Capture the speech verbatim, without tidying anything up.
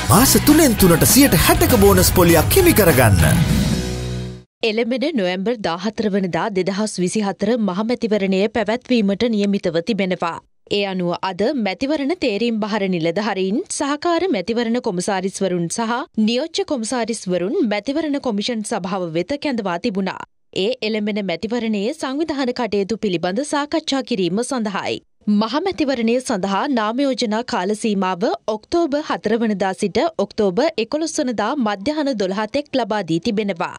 මාස තුනෙන් තුනට සියයට හැටක බෝනස් පොලියක් හිමි කරගන්න. එළඹෙන නොවැම්බර් දාහතර වනදා දෙදහස් විසිහතර මහමැතිවරණය පැවැත්වීමට නියමිතව තිබෙනවා. ඒ අනුව අද මැතිවරණ තේරීම් බහර නිලධාරීන් සහකාර මැතිවරණ කොමසාරිස්වරුන් සහ නියෝජ්‍ය කොමසාරිස්වරුන් මැතිවරණ කොමිෂන් සභාව වෙත කැඳවා තිබුණා. ඒ එළඹෙන මැතිවරණයේ සංවිධාන කටයුතු පිළිබඳ සාකච්ඡා කිරීම සඳහායි. මහමැතිවරණය සඳහා නාමයෝජනා කාල සීමාව ඔක්තෝබර් හතර වනදා සිට ඔක්තෝබර් එකොළොස් වනදා මධ්‍යහන දොළහ තෙක් ලබා දී තිබෙනවා.